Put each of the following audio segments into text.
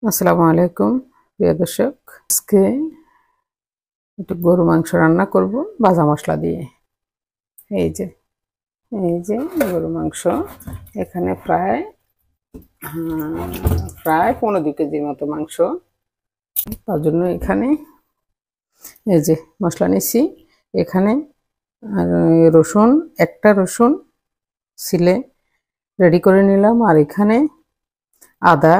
আসসালামু আলাইকুম প্রিয় দর্শক, আজকে একটু গরু মাংস রান্না করব ভাজা মশলা দিয়ে। এই যে গরু মাংস, এখানে প্রায় 15 কেজির মতো মাংস। তার জন্য এখানে এই যে মশলা নিছি। এখানে রসুন, একটা রসুন ছিলে রেডি করে নিলাম। আর এখানে আদা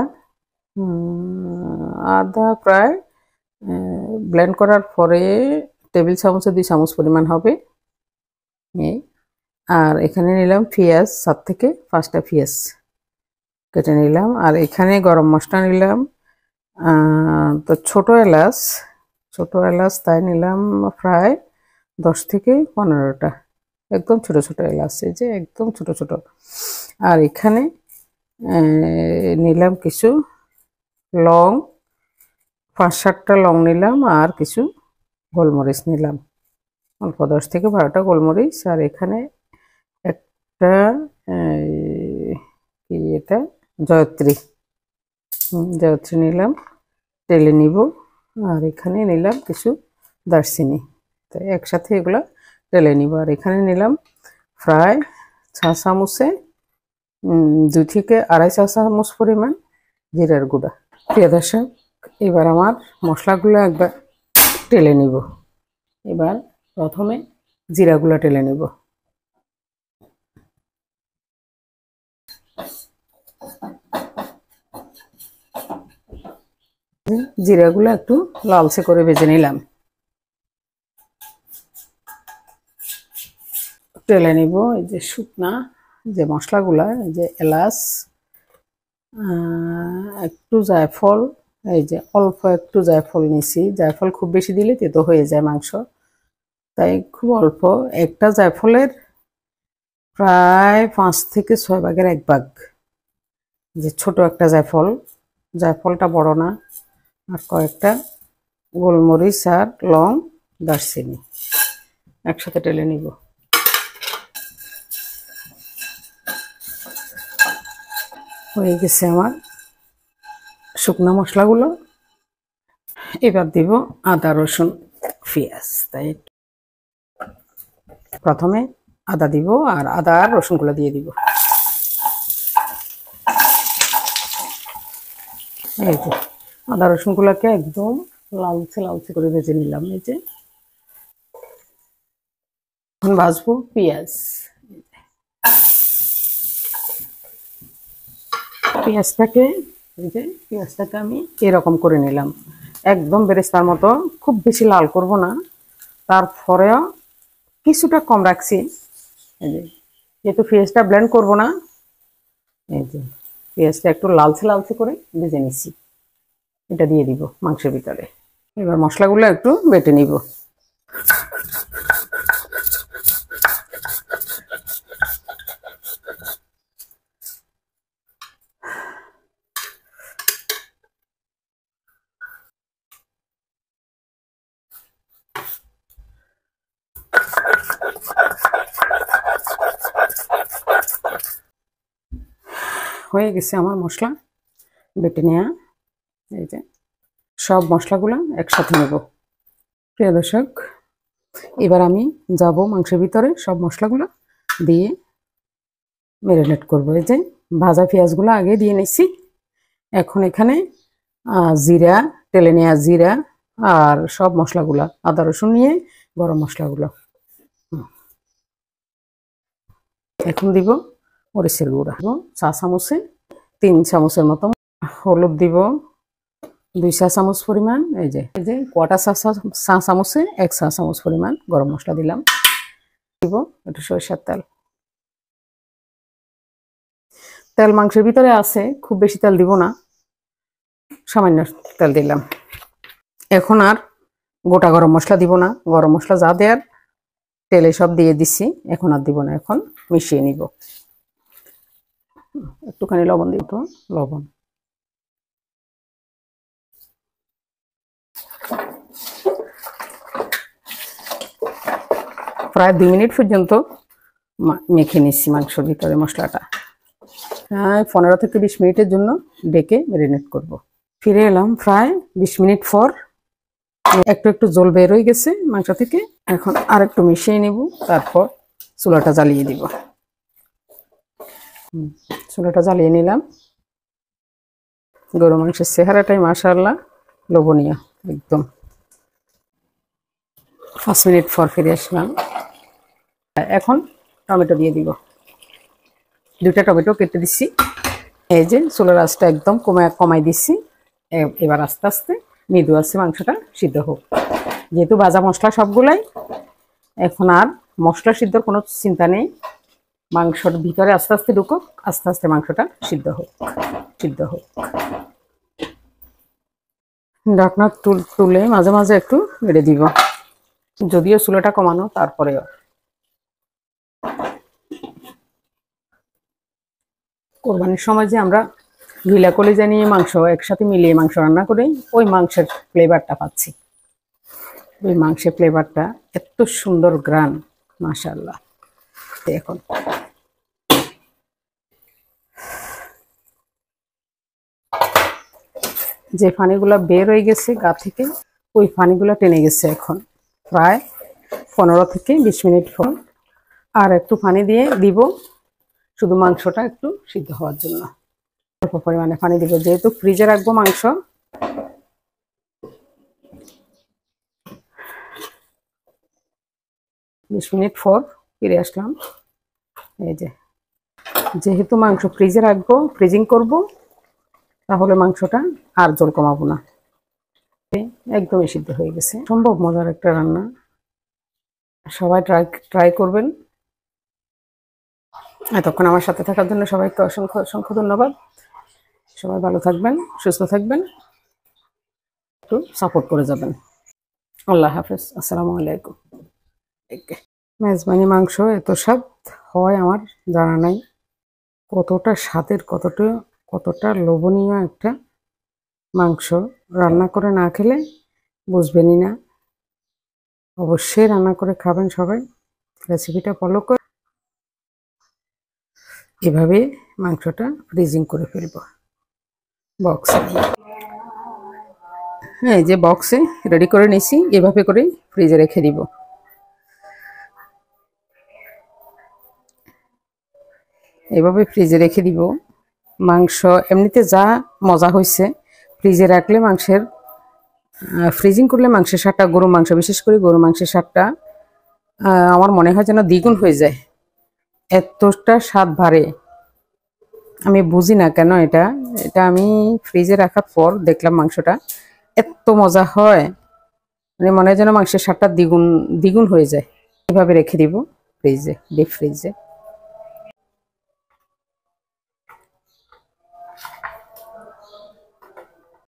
প্রায় ব্লেন্ড করার পরে টেবিল চামচে 2 চামচ পরিমাণ হবে। আর এখানে নিলাম পেঁয়াজ, 7 থেকে 5টা পেঁয়াজ কেটে নিলাম। আর এখানে গরম মশলা নিলাম, তো ছোট এলাচ তাই নিলাম প্রায় 10 থেকে 15টা, একদম ছোট ছোট এলাচ, এই যে একদম ছোট ছোট। আর এখানে নিলাম কিছু লং, 5-7টা লং নিলাম। আর কিছু গোলমরিচ নিলাম, অল্প 10 থেকে 12টা গোলমরিচ। আর এখানে একটা কি এটা জয়ত্রী নিলাম, তেলে নিব। আর এখানে নিলাম কিছু দারচিনি, তো একসাথে এগুলা তেলে নিব। আর এখানে নিলাম প্রায় 6 চামচে 2 থেকে 2.5 চা চামচ পরিমাণ জিরার গুঁড়া। প্রিয় দর্শক, এবার আমার মশলাগুলো একবার টেলে নিব। এবার প্রথমে জিরাগুলো টেলে নেব। জিরাগুলো একটু লালচে করে ভেজে নিলাম। টেলে নিব এই যে শুকনা যে মশলাগুলা, এই যে এলাচ, একটু জায়ফল, এই যে অল্প একটু জায়ফল নিছি। জায়ফল খুব বেশি দিলে তেতো হয়ে যায় মাংস, তাই খুব অল্প। একটা জায়ফলের প্রায় 5 থেকে 6 ভাগের 1 ভাগ, যে ছোট একটা জায়ফলটা বড় না। আর কয়েকটা গোলমরিচ আর লং, দারচিনি একসাথে টেলে নিব। হয়ে গেছে আমার শুকনো মশলাগুলো। এবার দিব আদা, রসুন, পেঁয়াজ। তাই প্রথমে আদা দিব, আর আদা আর রসুনগুলো দিয়ে দিব। এই যে আদা রসুনগুলোকে একদম লালচে করে ভেজে নিলাম। এই যে এখন ভাজবো পেঁয়াজটাকে আমি এরকম করে নিলাম, একদম বেরেস্তার মতো। খুব বেশি লাল করব না, তারপরেও কিছুটা কম রাখছি। এই যে যেহেতু পেঁয়াজটা ব্লেন্ড করব না, এই যে পেঁয়াজটা একটু লালচে করে ভেজে নিচ্ছি। এটা দিয়ে দিব মাংসের ভিতরে। এবার মশলাগুলো একটু বেটে নিব। হয়ে গেছে আমার মশলা বেটে নেওয়া। এই যে সব মশলাগুলো একসাথে নেব। প্রিয় দর্শক, এবার আমি যাব মাংসের ভিতরে সব মশলাগুলো দিয়ে ম্যারিনেট করব। এই যে ভাজা পেঁয়াজগুলো আগে দিয়ে নিচ্ছি। এখন এখানে জিরা, তেলে নেওয়া জিরা, আর সব মশলাগুলো, আদা রসুন নিয়ে গরম মশলাগুলো। এখন দিব মরিচের গুঁড়া, 4 চামচে 3 চামচের মতো। হলুদ দিব 2 চা চামচ পরিমাণ। এই যে কোয়াটা চা চামচে 1 চা চামচ পরিমাণ গরম মশলা দিলাম। দিব একটু সরিষার তেল মাংসের ভিতরে আছে, খুব বেশি তেল দিব না, সামান্য তেল দিলাম। এখন আর গোটা গরম মশলা দিব না, গরম মশলা যা দেয়ার তেলে সব দিয়ে দিছি, এখন আর দিব না। এখন মিশিয়ে নিব। একটুখানি লবণ দিব, তো লবণ। প্রায় 2 মিনিট পর্যন্ত মেখে নিচ্ছি মাংসের ভিতরে মশলাটা। 15 থেকে 20 মিনিটের জন্য ডেকে ম্যারিনেট করব। ফিরে এলাম প্রায় 20 মিনিট পর। একটু একটু জল বের হয়ে গেছে মাংস থেকে। এখন আর একটু মিশিয়ে নেব, তারপর চুলাটা জ্বালিয়ে দিব। চুলাটা জ্বালিয়ে নিলাম। গরু মাংসের চেহারাটাই মাশাআল্লাহ লোভনীয় একদম। 5 মিনিট পর ফিরে আসলাম। এখন টমেটো দিয়ে দিব। 2টা টমেটো কেটে দিচ্ছি। এই যে চুলার আঁচটা একদম কমাই দিচ্ছি। এবার আস্তে আস্তে মৃদু আছে মাংসটা সিদ্ধ হোক। যেহেতু ভাজা মশলা সবগুলাই, এখন আর মশলা সিদ্ধর কোনো চিন্তা নেই। মাংসর ভিতরে আস্তে আস্তে ঢুকুক, আস্তে আস্তে মাংসটা সিদ্ধ হোক। ঢাকনা তুলে মাঝে মাঝে একটু নেড়ে দিব, যদিও চুলাটা কমানো, তারপরেও। কোরবানির সময় যে আমরা গিলা কলিজা নিয়ে মাংস একসাথে মিলিয়ে মাংস রান্না করি, ওই মাংসের ফ্লেভারটা পাচ্ছি। ওই মাংসের ফ্লেভারটা এত সুন্দর গ্রান, মাশাআল্লাহ। এখন যে পানিগুলো বের হয়ে গেছে গা থেকে, ওই পানিগুলো টেনে গেছে। এখন প্রায় 15 থেকে 20 মিনিট পর আর একটু পানি দিয়ে দিব, শুধু মাংসটা একটু সিদ্ধ হওয়ার জন্য। অল্প পরিমাণে পানি দিব, যেহেতু ফ্রিজে রাখবো মাংস। 20 মিনিট পর ফিরে আসলাম। এই যে, যেহেতু মাংস ফ্রিজে রাখবো, ফ্রিজিং করব, তাহলে মাংসটা আর জল কমাবো না। একদমই সিদ্ধ হয়ে গেছে। সম্ভব মজার একটা রান্না, সবাই ট্রাই করবেন। এতক্ষণ আমার সাথে থাকার জন্য সবাইকে অসংখ্য অসংখ্য ধন্যবাদ। সবাই ভালো থাকবেন, সুস্থ থাকবেন, একটু সাপোর্ট করে যাবেন। আল্লাহ হাফেজ, আসসালামু আলাইকুম। মেজবানি মাংস এত স্বাদ হয় আমার জানা নাই। কতটা স্বাদের, কতটা লোভনীয় একটা মাংস, রান্না করে না খেলে বুঝবেনই না। অবশ্যই রান্না করে খাবেন সবাই। রেসিপিটা ফলো করে এভাবে মাংসটা ফ্রিজিং করে ফেলবো বক্সে। হ্যাঁ, যে বক্সে রেডি করে নিছি, এভাবে করে ফ্রিজে রেখে দিব। এভাবে ফ্রিজে রেখে দিব। মাংস এমনিতে যা মজা হয়েছে, ফ্রিজে রাখলে মাংসের, ফ্রিজিং করলে মাংসের স্বাদটা, গরু মাংস বিশেষ করে গরু মাংসের স্বাদটা আমার মনে হয় যেন দ্বিগুণ হয়ে যায়। এতটা স্বাদ বাড়ে, আমি বুঝি না কেন। এটা আমি ফ্রিজে রাখার পর দেখলাম মাংসটা এত মজা হয়, মানে মনে হয় যেন মাংসের স্বাদটা দ্বিগুণ হয়ে যায়। এভাবে রেখে দিব ফ্রিজে, ডিপ ফ্রিজে।